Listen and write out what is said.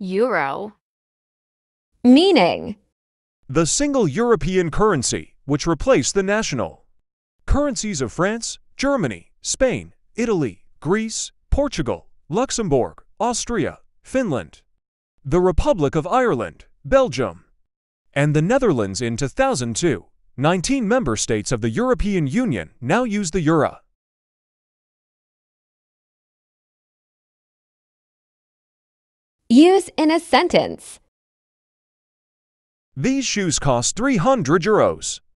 Euro. Meaning. The single European currency, which replaced the national currencies of France, Germany, Spain, Italy, Greece, Portugal, Luxembourg, Austria, Finland, the Republic of Ireland, Belgium, and the Netherlands in 2002. 19 member states of the European Union now use the euro. Use in a sentence. These shoes cost 300 euros.